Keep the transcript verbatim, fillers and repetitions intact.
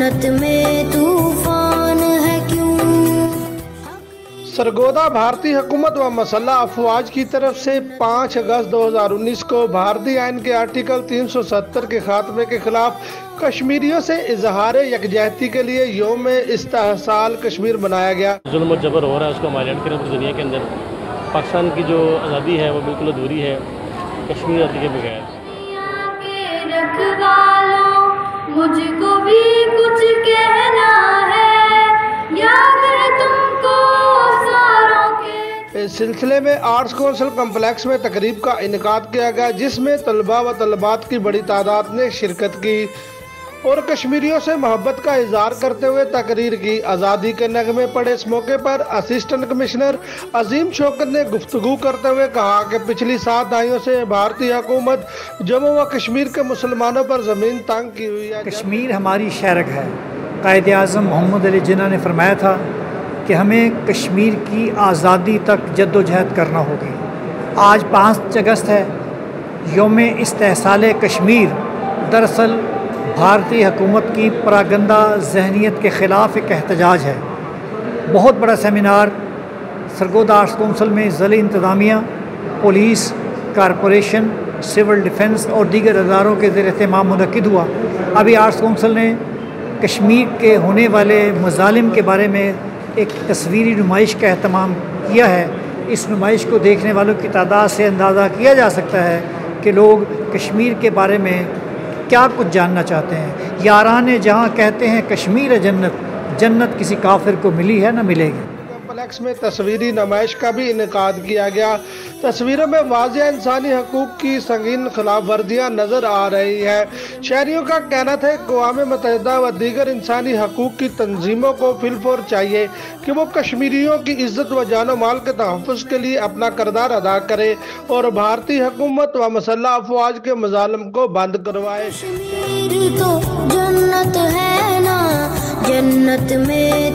जन्नत में तूफान है क्यों। सरगोदा भारतीय हुकूमत व मसल्ह अफवाज की तरफ से पाँच अगस्त दो हज़ार उन्नीस को भारतीय आइन के आर्टिकल तीन सौ सत्तर के खात्मे के खिलाफ कश्मीरियों से इजहार यकजहती के लिए यौम इस्तेहसाल कश्मीर मनाया गया। जुल्म और जबर हो रहा है उसको हम हाईलाइट करें पूरी दुनिया के अंदर। पाकिस्तान की जो आज़ादी है वो बिल्कुल अधूरी है कश्मीर आज़ादी के बगैर। मुझको भी कुछ कहना है, याद है तुमको सारों के। इस सिलसिले में आर्ट्स कौंसिल कम्प्लेक्स में तकरीब का इनेकाद किया गया जिसमें तलबा व तलबात की बड़ी तादाद ने शिरकत की और कश्मीरियों से मोहब्बत का इजहार करते हुए तकरीर की। आज़ादी के नगमे पड़े इस मौके पर असिस्टेंट कमिश्नर अजीम शौकत ने गुफ्तगू करते हुए कहा कि पिछली सात दहाइयों से भारतीय हुकूमत जम्मू व कश्मीर के मुसलमानों पर ज़मीन तंग की हुई है। कश्मीर हमारी शहरक है। कायद आज़म मोहम्मद अली जिन्ना ने फरमाया था कि हमें कश्मीर की आज़ादी तक जद्दोजहद करना होगी। आज पाँच अगस्त है, यौम इस्तेहसाल कश्मीर। दरअसल भारतीय हुकूमत की परागंदा जहनीत के ख़िलाफ़ एक एहतजाज है। बहुत बड़ा सेमिनार सरगोदा आर्ट्स कौंसिल में ज़िला इंतज़ामिया, पुलिस, कारपोरेशन, सिविल डिफेंस और दीगर अदारों के ज़ेर एहतमाम मुनक्किद हुआ। अभी आर्ट्स कौंसिल ने कश्मीर के होने वाले मज़ालिम के बारे में एक तस्वीरी नुमाइश का एहतमाम किया है। इस नुमाइश को देखने वालों की तादाद से अंदाज़ा किया जा सकता है कि लोग कश्मीर के बारे में क्या कुछ जानना चाहते हैं। यारान जहाँ कहते हैं कश्मीर है जन्नत, जन्नत किसी काफिर को मिली है ना मिलेगी। कम्प्लेक्स में तस्वीरी नुमाइश का भी इनेकाद किया गया। तस्वीरों में वाज़ेह इंसानी हकूक़ की संगीन खिलाफ वर्जियाँ नज़र आ रही है। शहरियों का कहना था कि अक़वाम मुत्तहिदा व दीगर इंसानी हकूक़ की तंजीमों को फिलफोर चाहिए कि वो कश्मीरियों की इज़्ज़त व जान माल के तहफ़्फ़ुज़ के लिए अपना किरदार अदा करे और भारतीय हुकूमत व मसल्ह अफवाज के मज़ालिम को बंद करवाए। कश्मीर तो जन्नत है ना, जन्नत में